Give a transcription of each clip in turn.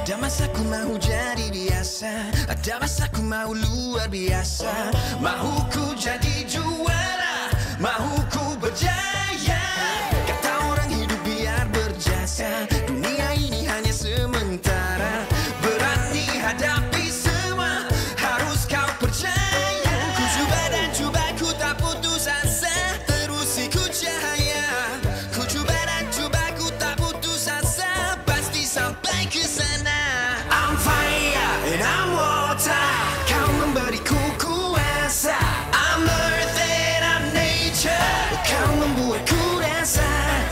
Ada masa ku mau jadi biasa, ada masa ku mau luar biasa. Mahu ku jadi juara, mahu ku berjaya. Kata orang hidup biar berjasa, dunia ini hanya sementara. Berani hadapi semua, harus kau percaya. Ku cuba dan cuba, ku tak putus asa, terus ikut cahaya. Ku cuba dan cuba, ku tak putus asa, pasti sampai ke sana. I'm fire and I'm water, kau memberiku kuasa. I'm earth and I'm nature, kau membuatku rasa.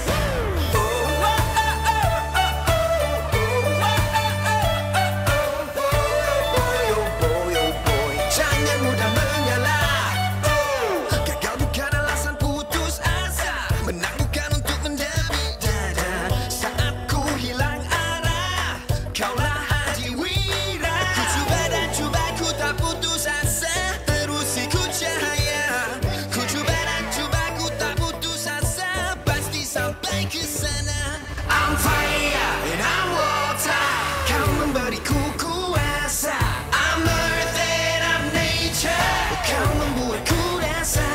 Jangan mudah mengalah, gagal bukan alasan putus asa, menang bukan untuk mendemi dada. Saat ku hilang arah, kaulah adiwira. Ku cuba dan cuba, ku tak putus asa, terus ikut cahaya. Ku cuba dan cuba, ku tak putus asa, pasti sampai ke sana. I'm fire and I'm water, kau memberiku kuasa. I'm earth and I'm nature, kau membuatku rasa.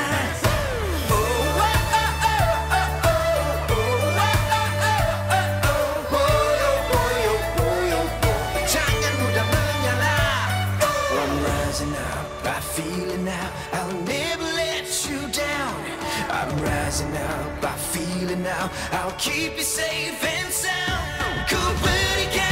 Jangan mudah mengalah. I'm rising up, I feel it now, I'll never let you down. I'm rising up, I feel it now, I'll keep you safe and sound. Ku berikan